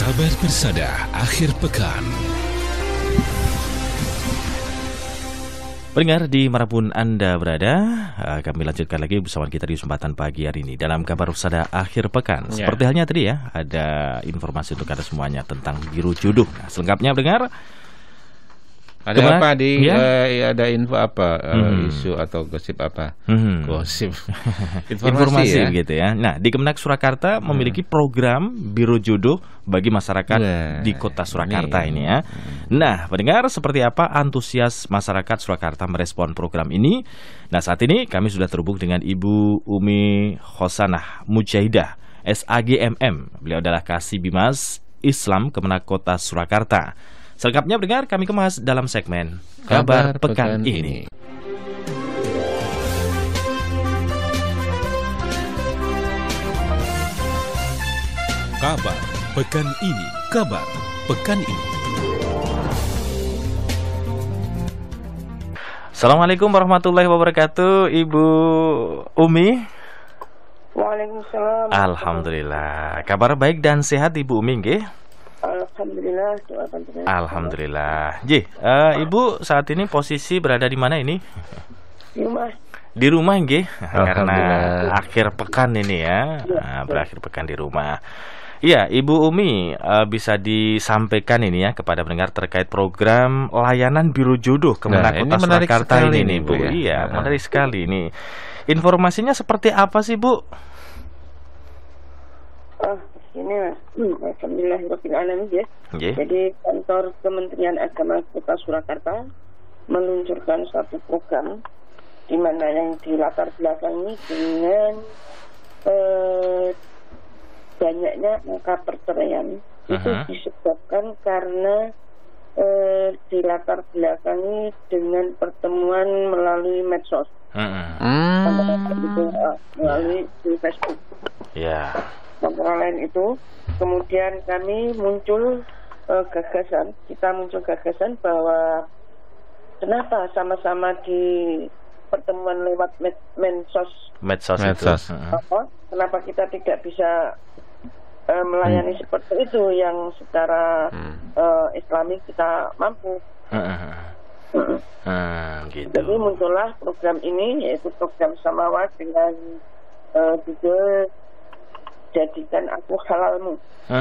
Kabar Persada akhir pekan. Pendengar dimanapun Anda berada, kami lanjutkan lagi bersama kita di kesempatan pagi hari ini dalam Kabar Persada akhir pekan. Seperti halnya tadi ya, ada informasi untuk Anda semuanya tentang Biro Jodoh. Nah, selengkapnya pendengar, ada apa di ada info apa isu atau gosip apa? Gosip informasi ya? Gitu ya. Nah, di Kemenak Surakarta memiliki program Biro Jodoh bagi masyarakat di Kota Surakarta ini ya. Nah, pendengar, seperti apa antusias masyarakat Surakarta merespon program ini? Nah, saat ini kami sudah terhubung dengan Ibu Umi Khosanah Mujahidah, SAGMM. Beliau adalah Kasih Bimas Islam Kemenak Kota Surakarta. Selengkapnya pendengar kami kemas dalam segmen Kabar Pekan ini. Kabar Pekan ini. Kabar Pekan ini. Assalamualaikum warahmatullahi wabarakatuh, Ibu Umi. Waalaikumsalam. Alhamdulillah. Kabar baik dan sehat Ibu Umi nggih? Alhamdulillah. Alhamdulillah. Ibu saat ini posisi berada di mana ini? Di rumah. Di rumah nggih? Karena akhir pekan ini ya. Berakhir pekan di rumah. Iya, Ibu Umi, bisa disampaikan ini ya kepada pendengar terkait program layanan Biro Jodoh Kemenak Kota Surakarta ini, Bu. Ya? Iya, menarik sekali ini. Informasinya seperti apa sih, Bu? Ini Mas, alhamdulillahirrahmanirrahim ya. Jadi kantor Kementerian Agama Kota Surakarta meluncurkan satu program di mana yang dilatar belakangi dengan banyaknya angka perceraian. Itu disebabkan karena dilatar belakangi dengan pertemuan melalui medsos, melalui di Facebook. Ya. Antara lain itu, kemudian kami muncul gagasan bahwa kenapa sama-sama di pertemuan lewat medsos itu, kenapa kita tidak bisa melayani seperti itu yang secara Islami kita mampu. Gitu. Jadi muncullah program ini, yaitu program Samawat dengan judul Jadikan Aku Halalmu.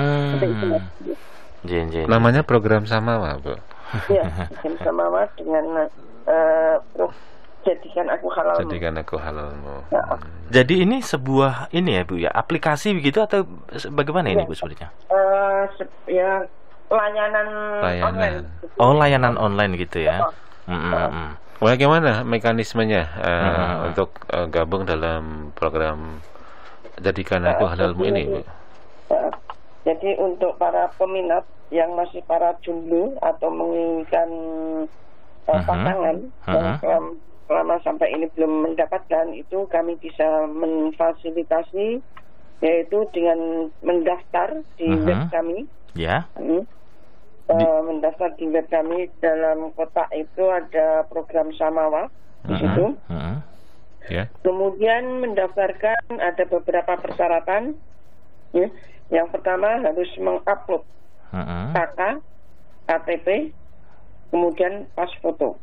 Namanya program Samawat, Bu. Iya, program Samawat dengan Jadikan Aku Halalmu. Jadikan Aku Halalmu. Ya. Jadi ini sebuah ini ya Bu ya, aplikasi begitu atau bagaimana ini Bu sebenarnya? Ya layanan online. Oh, layanan online gitu ya. Bagaimana mekanismenya untuk gabung dalam program Jadikan Aku Halalmu ini, Bu? Jadi untuk para peminat yang masih para jomblo atau menginginkan pasangan yang selama sampai ini belum mendapatkan, itu kami bisa memfasilitasi, yaitu dengan mendaftar di web kami. Ya. Mendaftar di web kami, dalam kotak itu ada program Samawat di situ. Kemudian mendaftarkan ada beberapa persyaratan. Ya. Yang pertama harus mengupload KK, KTP, kemudian pas foto.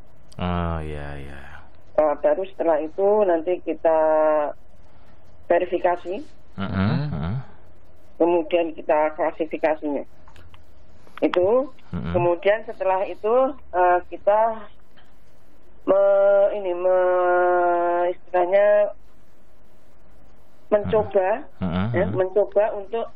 Baru setelah itu nanti kita verifikasi, kemudian kita klasifikasinya. Itu kemudian setelah itu kita istilahnya mencoba untuk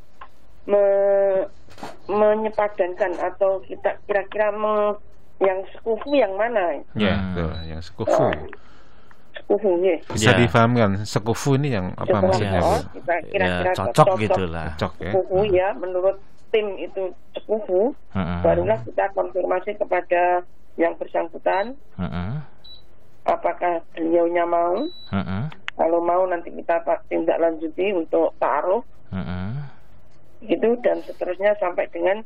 menyepadankan atau kita kira-kira yang sekufu yang mana? Yang sekufu. Sekufu ya. Bisa difahamkan sekufu ini yang apa maksudnya? Kita kira-kira cocok gitulah. Sekufu ya, menurut tim itu sekufu. Barulah kita konfirmasi kepada yang bersangkutan. Apakah beliaunya mau? Kalau mau nanti kita tindak lanjuti untuk taruh, gitu, dan seterusnya sampai dengan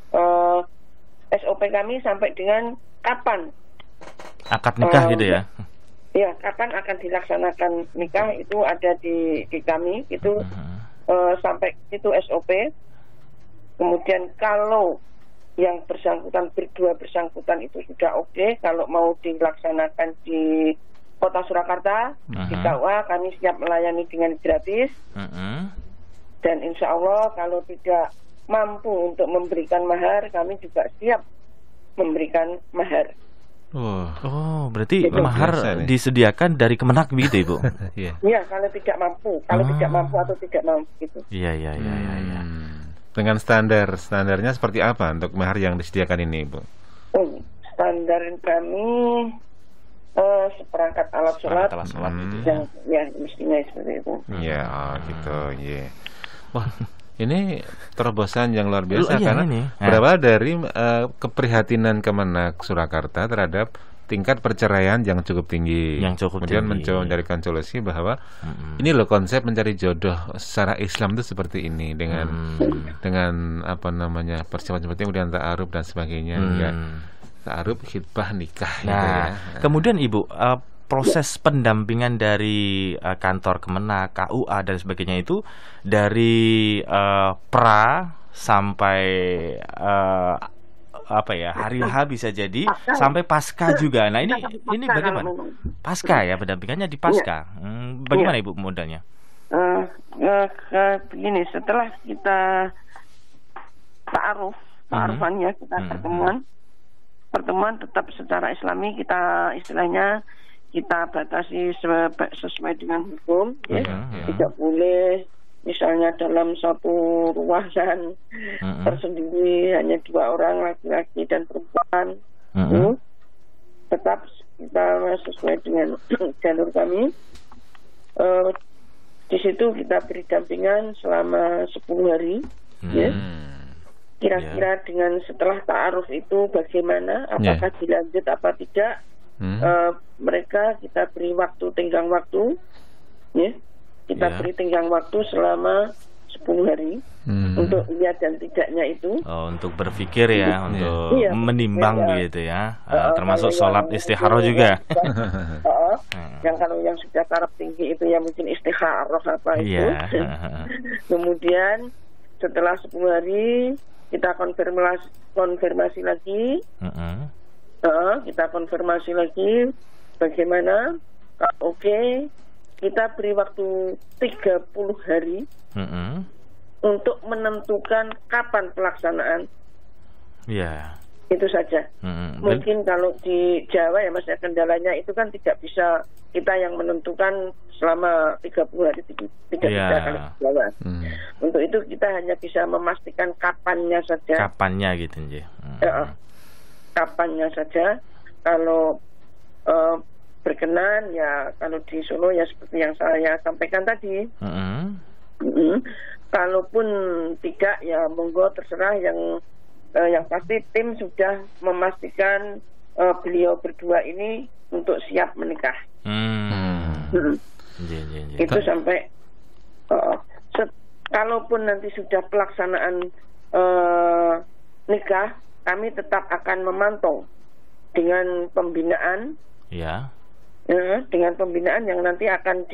SOP kami sampai dengan kapan akad nikah gitu ya? Ya, kapan akan dilaksanakan nikah itu ada di kami itu sampai itu SOP. Kemudian kalau yang bersangkutan berdua bersangkutan itu sudah oke, kalau mau dilaksanakan di Kota Surakarta, di KUA kami siap melayani dengan gratis. Dan insya Allah kalau tidak mampu untuk memberikan mahar, kami juga siap memberikan mahar. Oh, berarti mahar disediakan dari Kemenak begitu, Ibu? Iya, kalau tidak mampu, tidak mampu atau tidak mampu gitu. Iya. Dengan standarnya seperti apa untuk mahar yang disediakan ini, Ibu? Standar kami seperangkat alat sholat gitu. Ya mestinya seperti itu. Iya, gitu. Iya. Wah, ini terobosan yang luar biasa karena berawal dari keprihatinan Kemenak Surakarta terhadap tingkat perceraian yang cukup tinggi. Kemudian mencoba mencarikan solusi bahwa ini loh konsep mencari jodoh secara Islam itu seperti ini dengan apa namanya persiapan seperti kemudian ta'aruf dan sebagainya. Ta'aruf, khitbah, nikah. Nah, gitu ya. Kemudian Ibu, proses pendampingan dari kantor Kemenak, KUA dan sebagainya itu dari pra sampai hari H bisa jadi sampai pasca juga. Nah, ini bagaimana? Pasca ya, pendampingannya di pasca. Bagaimana Ibu modalnya? Begini, setelah kita ta'arufannya kita pertemuan tetap secara Islami, kita istilahnya kita batasi sesuai dengan hukum, ya. Tidak boleh misalnya dalam satu ruangan tersendiri hanya 2 orang, laki-laki dan perempuan. Tetap kita sesuai dengan jalur kami. Di situ kita beri dampingan selama 10 hari, ya. Kira-kira dengan setelah ta'aruf itu bagaimana, apakah dilanjut apa tidak, mereka kita beri waktu, tenggang waktu, ya. Kita beri tenggang waktu selama 10 hari untuk lihat dan tidaknya itu. Untuk berpikir ya, untuk menimbang begitu ya, termasuk sholat istikharah juga. Yang kalau yang sudah taraf tinggi itu ya mungkin istikharah apa itu. Kemudian setelah 10 hari kita konfirmasi lagi. Kita konfirmasi lagi bagaimana. Oke, kita beri waktu 30 hari untuk menentukan kapan pelaksanaan. Itu saja. Mungkin kalau di Jawa ya Mas, kendalanya itu kan tidak bisa kita yang menentukan selama 30 hari, tidak bisa kalau di Jawa. Untuk itu kita hanya bisa memastikan kapannya saja. Kapannya gitu ya. Kapannya saja. Kalau berkenan ya, kalau di Solo ya seperti yang saya sampaikan tadi. Kalaupun tidak ya monggo, terserah. Yang pasti tim sudah memastikan beliau berdua ini untuk siap menikah. Itu sampai kalaupun nanti sudah pelaksanaan nikah, kami tetap akan memantau dengan pembinaan. Dengan pembinaan yang nanti akan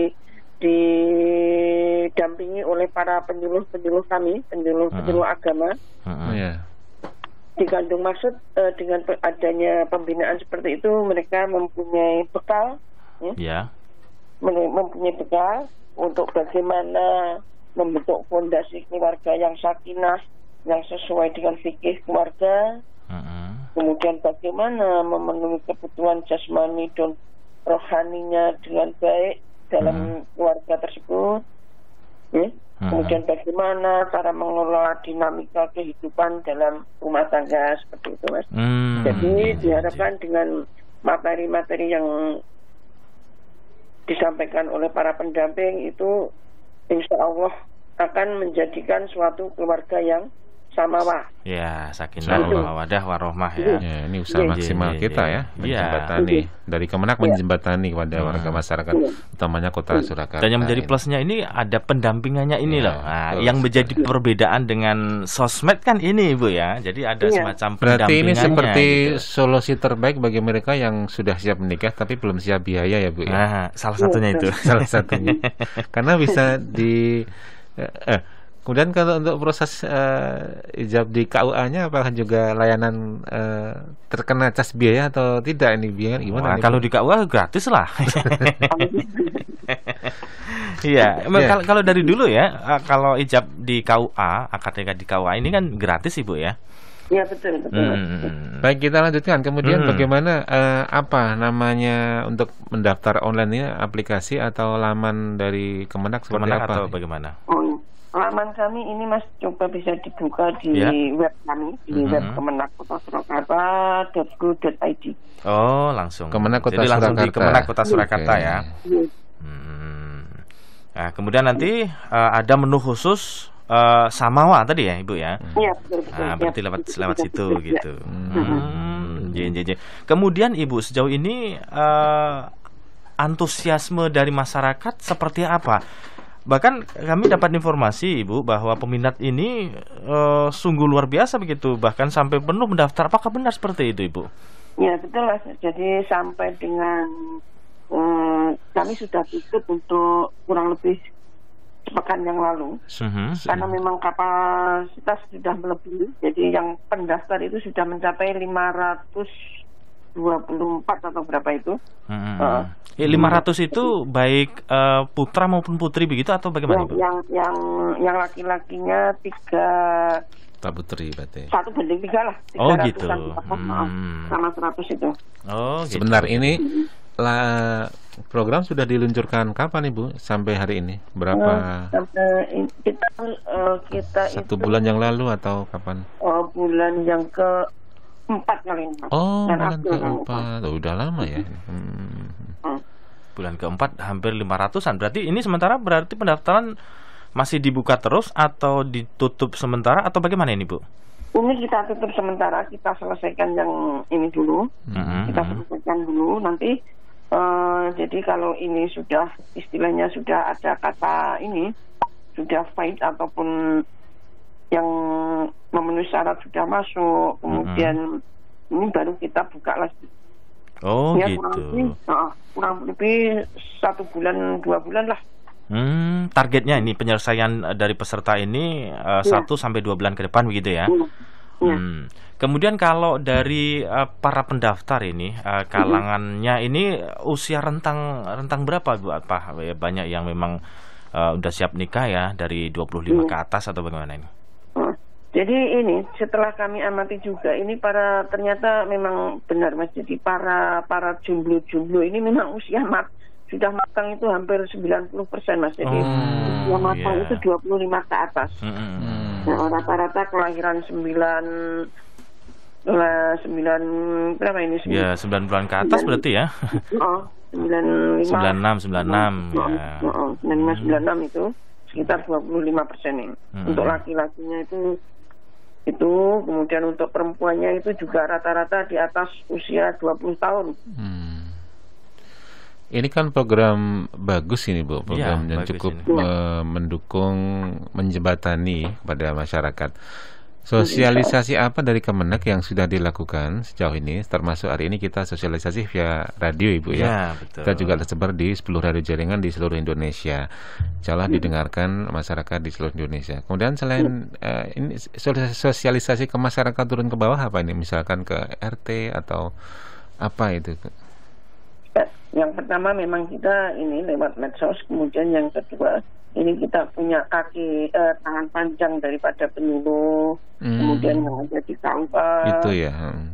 didampingi oleh para penyuluh kami, penyuluh agama. Dikandung maksud dengan adanya pembinaan seperti itu, mereka mempunyai bekal, mempunyai bekal untuk bagaimana membentuk fondasi keluarga yang sakinah, yang sesuai dengan fikih keluarga. Kemudian bagaimana memenuhi kebutuhan jasmani dan rohaninya dengan baik dalam keluarga tersebut. Kemudian bagaimana cara mengelola dinamika kehidupan dalam rumah tangga, seperti itu Mas. Jadi diharapkan dengan materi-materi yang disampaikan oleh para pendamping itu insya Allah akan menjadikan suatu keluarga yang samawah. Sakinah mawaddah warahmah ya. Ini usaha maksimal kita ya, menjembatani dari Kemenak, menjembatani kepada warga masyarakat utamanya Kota Surakarta. Dan yang menjadi plusnya ini ada pendampingannya ini loh. Yang menjadi perbedaan dengan sosmed kan ini Ibu ya. Jadi ada semacam pendampingannya. Berarti ini seperti solusi terbaik bagi mereka yang sudah siap menikah tapi belum siap biaya ya Bu ya. Salah satunya itu. Salah satunya. Karena bisa Kemudian kalau untuk proses ijab di KUA-nya apakah juga layanan terkena cas biaya atau tidak ini biaya gimana? Wah, kalau di KUA gratis lah. Iya, kalau dari dulu ya, kalau ijab di KUA, akad nikah di KUA ini kan gratis Ibu ya. Iya betul. Baik, kita lanjutkan. Kemudian bagaimana apa namanya untuk mendaftar online ini, aplikasi atau laman dari Kemenak seperti apa? Atau bagaimana? Laman kami ini Mas coba bisa dibuka di web kami di web Kemenak Kota Surakarta.go.id. Oh, langsung. Kemenak Kota Jadi Surakarta. langsung di Kemenak Kota Surakarta ya. Nah, kemudian nanti ada menu khusus Samawa tadi ya Ibu ya. Iya betul. Nah, berarti lewat situ gitu. Kemudian Ibu sejauh ini antusiasme dari masyarakat seperti apa? Bahkan kami dapat informasi Ibu bahwa peminat ini sungguh luar biasa begitu, bahkan sampai penuh mendaftar. Apakah benar seperti itu Ibu? Ya betul Mas. Jadi sampai dengan kami sudah tutup untuk kurang lebih sepekan yang lalu, karena memang kapasitas sudah melebihi. Jadi yang pendaftar itu sudah mencapai 524 atau berapa itu. 500 itu baik putra maupun putri begitu atau bagaimana Ibu? Yang laki-lakinya 3 putri berarti. 1:3 lah. Oh gitu. Sama 100 itu. Oh gitu. Sebentar, ini program sudah diluncurkan kapan Ibu sampai hari ini? Berapa? Kita 1 bulan yang lalu atau kapan? Bulan yang ke-4 kali ini. Oh, bulan ke-4. Udah lama ya. Bulan ke-4 hampir 500-an. Berarti ini sementara berarti pendaftaran masih dibuka terus atau ditutup sementara atau bagaimana ini Bu? Ini kita tutup sementara, kita selesaikan yang ini dulu. Kita selesaikan dulu nanti. Jadi kalau ini sudah istilahnya sudah ada kata ini sudah valid ataupun yang memenuhi syarat sudah masuk, kemudian ini baru kita buka lagi. Oh ya, gitu. Kurang lebih 1 bulan 2 bulan lah. Targetnya ini penyelesaian dari peserta ini 1 sampai 2 bulan ke depan begitu ya. Kemudian kalau dari para pendaftar ini kalangannya ini usia rentang berapa Bu? Apa banyak yang memang udah siap nikah ya dari 25 ke atas atau bagaimana ini? Jadi ini setelah kami amati juga ini ternyata memang benar Mas. Jadi para jomblo ini memang usia sudah matang itu hampir 90% Mas. Jadi usia matang itu 25 ke atas. Nah, rata-rata kelahiran 9 berapa ini? Ya, 9 bulan ke atas berarti ya. 95 96 ya. 96 itu sekitar 25% ini. Untuk laki-lakinya itu kemudian untuk perempuannya itu juga rata-rata di atas usia 20 tahun. Ini kan program bagus ini Bu, program yang cukup mendukung, menjembatani pada masyarakat. Sosialisasi apa dari Kemenak yang sudah dilakukan sejauh ini, termasuk hari ini kita sosialisasi via radio Ibu ya. Betul. Kita juga tersebar di 10 radio jaringan di seluruh Indonesia. Insyaallah didengarkan masyarakat di seluruh Indonesia. Kemudian selain ini sosialisasi ke masyarakat turun ke bawah apa ini? Misalkan ke RT atau apa itu? Yang pertama memang kita ini lewat medsos, kemudian yang kedua ini kita punya tangan panjang daripada penyuluh, kemudian yang ada di KUA. Itu ya.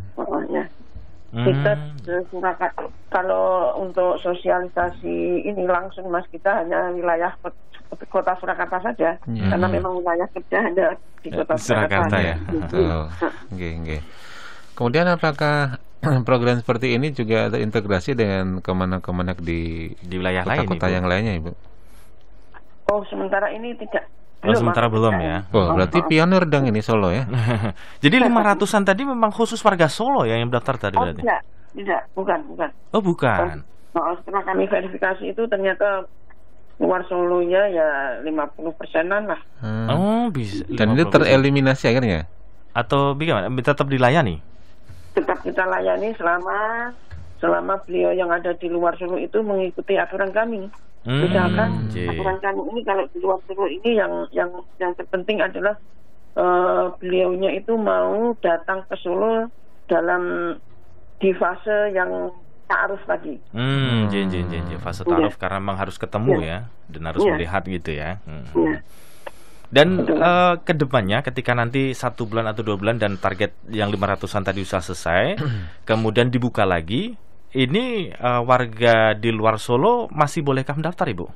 Kita kalau untuk sosialisasi ini langsung Mas, kita hanya wilayah Kota Surakarta saja, karena memang wilayah kerja ada di Kota Surakarta ya. Oke. Kemudian apakah program seperti ini juga terintegrasi dengan Kemenak di wilayah kota-kota yang lainnya Ibu? Oh, sementara ini tidak. Sementara belum ya. Oh, berarti pionir dong ini Solo ya. Jadi 500-an tadi memang khusus warga Solo ya yang daftar tadi berarti? Tidak, bukan. Oh, bukan. Setelah kami verifikasi itu ternyata luar Solonya ya 50%-an lah. Oh, bisa. Dan itu tereliminasi akhirnya? Atau bagaimana? Tetap dilayani? Tetap kita layani selama beliau yang ada di luar Solo itu mengikuti aturan kami. Misalkan aturan kami ini kalau di luar Solo ini yang terpenting adalah beliaunya itu mau datang ke Solo di fase yang ta'aruf tadi. Fase ta'aruf karena memang harus ketemu ya dan harus melihat gitu ya. Dan kedepannya ketika nanti 1 bulan atau 2 bulan dan target yang 500-an tadi usaha selesai, kemudian dibuka lagi, ini warga di luar Solo masih bolehkah mendaftar, Ibu?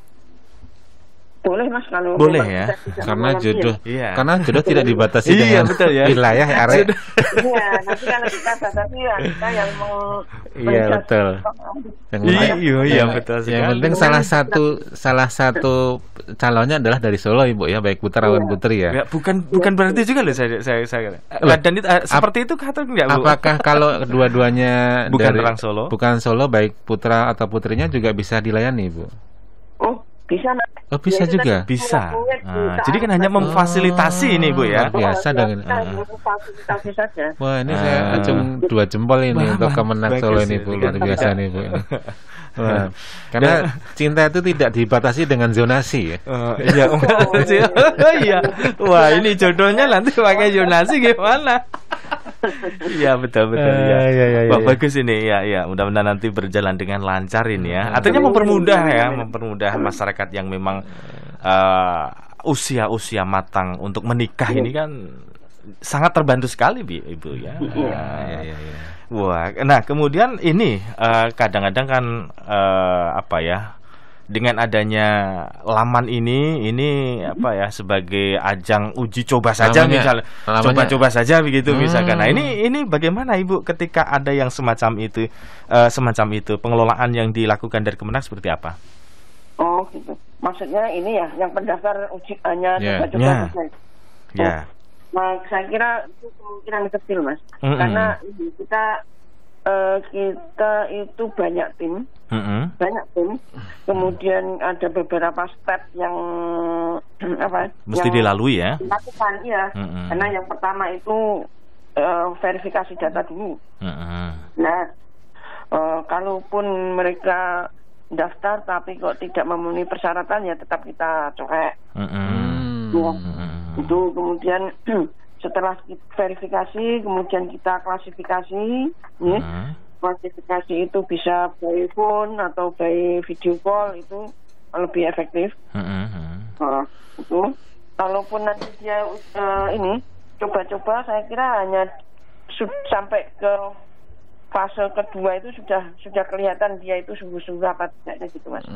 Boleh Mas, kalau boleh ya, karena jodoh tidak dibatasi dengan betul ya. wilayah area. Iya, nanti kalau kita batasi ya kita yang betul. Betul. Yang penting salah satu calonnya adalah dari Solo, Ibu ya, baik putra maupun putri ya. Bukan berarti juga loh saya. Dan itu seperti itu atau enggak, Bu? Apakah kalau dua-duanya bukan dari orang Solo? Bukan Solo, baik putra atau putrinya juga bisa dilayani, Bu? Oh, bisa. Oh, bisa juga. Bisa. Jadi kan hanya memfasilitasi ini, Bu ya. Biasa dengan memfasilitasi saja. Wah, ini saya acung 2 jempol ini untuk Kemenak Solo ini, Bu. Luar biasa nih, Bu. Wah, karena cinta itu tidak dibatasi dengan zonasi ya. Iya. Wah, ini jodohnya nanti pakai zonasi gimana? Iya, betul ya. Wah, bagus ini ya. Mudah-mudahan nanti berjalan dengan lancar ini ya. Artinya mempermudah masyarakat yang memang usia matang untuk menikah ini kan sangat terbantu sekali, Ibu ya. Iya. Wah, nah kemudian ini kadang-kadang kan dengan adanya laman ini sebagai ajang uji coba saja, misalnya coba saja begitu misalkan. Nah ini bagaimana Ibu ketika ada yang semacam itu pengelolaan yang dilakukan dari Kemenak seperti apa? Oh gitu, maksudnya ini ya yang pendaftar uji hanya coba saja. Ya. Nah, saya kira itu kemungkinan kecil, Mas. Karena kita itu banyak tim. Kemudian ada beberapa step yang mesti dilalui ya. Dilakukan ya. Karena yang pertama itu verifikasi data dulu. Nah, kalaupun mereka daftar tapi kok tidak memenuhi persyaratan ya tetap kita coret. Itu kemudian setelah verifikasi kemudian kita klasifikasi. Klasifikasi itu bisa by phone atau by video call, itu lebih efektif. Itu kalaupun nanti dia coba-coba, saya kira hanya sampai ke fase kedua itu sudah kelihatan dia itu sungguh-sungguh apa tidaknya gitu, Mas.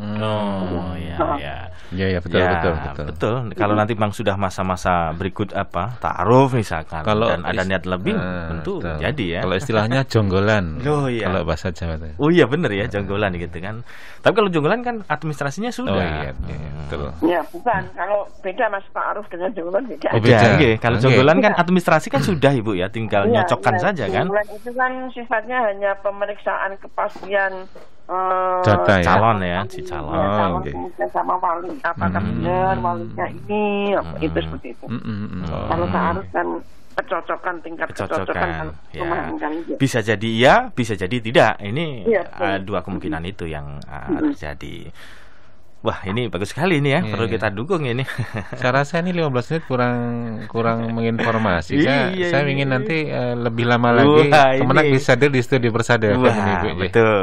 Iya, betul. Kalau nanti memang sudah masa-masa berikut ta'aruf misalkan dan ada niat lebih tentu jadi ya. Kalau istilahnya jonggolan. Kalau bahasa Jawa itu. Oh iya benar ya, jonggolan gitu kan. Tapi kalau jonggolan kan administrasinya sudah. Oh iya, betul. Ya, bukan. Kalau beda Mas, ta'aruf dengan jonggolan beda. Oh, beda. Kalau jonggolan kan administrasi kan sudah, Ibu ya, tinggal nyocokkan saja kan. Jonggolan itu kan sifatnya hanya pemeriksaan kepastian data ya. Calon ya, si calon. Sama wali, apakah benar walinya ini, itu seperti itu. Kalau ta'aruf kan tingkat kecocokan ya. Bisa jadi iya, bisa jadi tidak. Ini dua kemungkinan itu yang terjadi. Wah, ini bagus sekali ini ya, perlu kita dukung ini. Saya rasa ini 15 menit kurang menginformasi. Saya ingin nanti lebih lama lagi Kemenak bisa hadir di studio Persada. Betul.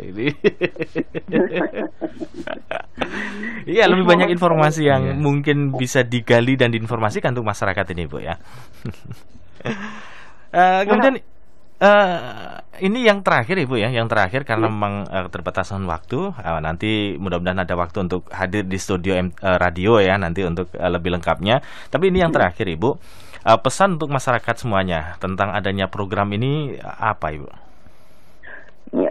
Iya, lebih banyak informasi yang mungkin bisa digali dan diinformasikan untuk masyarakat ini, Bu ya. Kemudian ini yang terakhir, Ibu ya, karena memang keterbatasan waktu. Nanti mudah-mudahan ada waktu untuk hadir di studio radio ya nanti untuk lebih lengkapnya. Tapi ini yang terakhir, Ibu, pesan untuk masyarakat semuanya tentang adanya program ini apa, Ibu? Ya,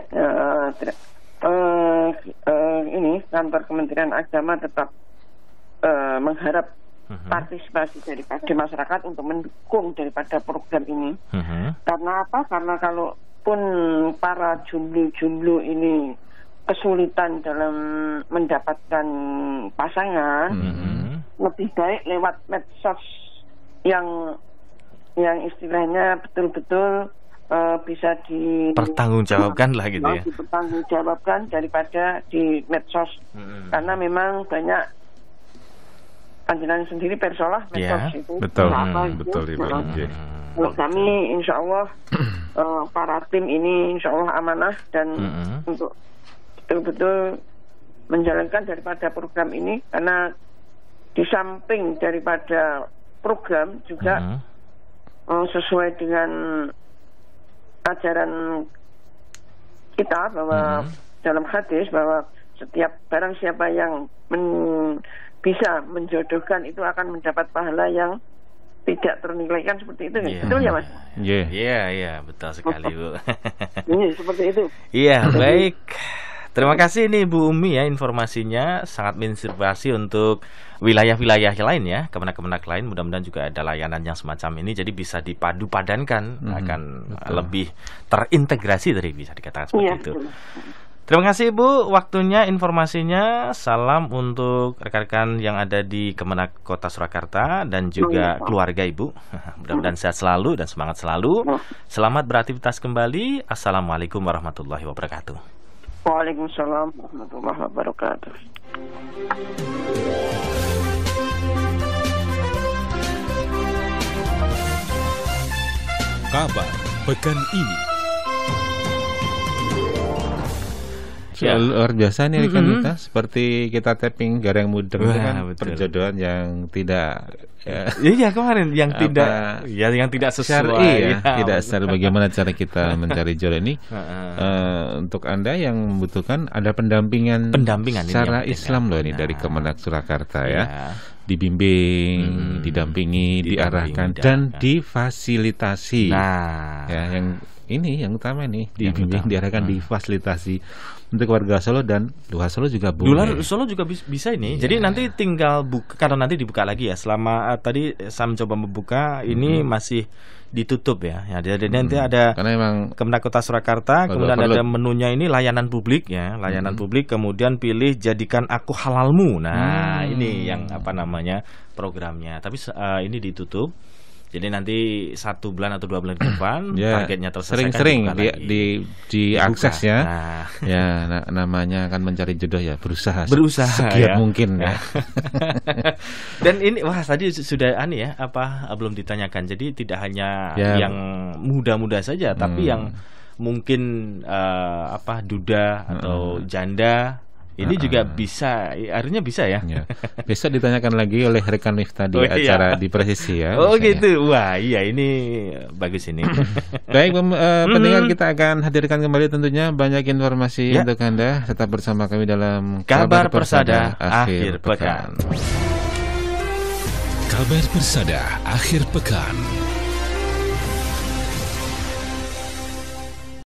ini kantor Kementerian Agama tetap mengharap partisipasi daripada masyarakat untuk mendukung daripada program ini. Karena apa? Karena kalaupun para jomblo ini kesulitan dalam mendapatkan pasangan, lebih baik lewat medsos yang istilahnya betul-betul bisa pertanggungjawabkan lah gitu ya. Dipertanggungjawabkan daripada di medsos. Karena memang banyak panjenengan sendiri persolah medsos itu. Betul. Betul. Kalau kami insya Allah para tim ini insya Allah amanah dan untuk betul-betul menjalankan daripada program ini, karena di samping daripada program juga sesuai dengan ajaran kita bahwa dalam hadis bahwa setiap barang siapa yang bisa menjodohkan itu akan mendapat pahala yang tidak ternilai, kan seperti itu, betul ya Mas? Iya, betul sekali Bu. Ini seperti itu. Iya, baik. Terima kasih nih Bu Umi ya, informasinya sangat menginspirasi untuk wilayah-wilayah lain ya, kemenak-kemenak lain. Mudah-mudahan juga ada layanan yang semacam ini, jadi bisa dipadu-padankan, akan lebih terintegrasi dari bisa dikatakan seperti itu. Betul. Terima kasih Bu, waktunya, informasinya. Salam untuk rekan-rekan yang ada di Kemenak Kota Surakarta dan juga keluarga Ibu. Mudah-mudahan sehat selalu dan semangat selalu. Selamat beraktivitas kembali. Assalamualaikum warahmatullahi wabarakatuh. Waalaikumsalam warahmatullahi wabarakatuh. Kabar pekan ini. Luar biasa nih kan kita, seperti kita tapping Gareng Mudeng kan perjodohan yang tidak kemarin yang tidak sesuai tidak sesuai. Bagaimana cara kita mencari jodoh ini? Untuk Anda yang membutuhkan ada pendampingan secara Islam loh ini dari Kemenak Surakarta ya. Dibimbing, didampingi, diarahkan dan difasilitasi. Ya, yang utama nih, dibimbing, diarahkan, difasilitasi untuk warga Solo dan luar Solo juga boleh. Luar Solo juga bisa ini. Jadi nanti tinggal kalau nanti dibuka lagi ya. Selama tadi saya mencoba membuka ini masih ditutup ya. Jadi nanti ada Kemenak Kota Surakarta, kemudian ada menunya ini layanan publik ya, layanan publik, kemudian pilih jadikan aku halalmu. Nah, ini yang programnya. Tapi ini ditutup. Jadi nanti 1 bulan atau 2 bulan ke depan targetnya terselesaikan. Sering-sering diakses ya. Namanya akan mencari jodoh ya, berusaha segiat mungkin ya. Dan ini tadi sudah belum ditanyakan. Jadi tidak hanya yang muda-muda saja, tapi yang mungkin duda atau janda. Ini juga bisa, akhirnya bisa ya. Besok ditanyakan lagi oleh rekan Miftah di acara di Presisi ya. Gitu. Wah, iya ini bagus ini. Baik, pendengar, kita akan hadirkan kembali tentunya banyak informasi untuk Anda. Tetap bersama kami dalam Kabar Persada Akhir Pekan. Kabar Persada Akhir Pekan.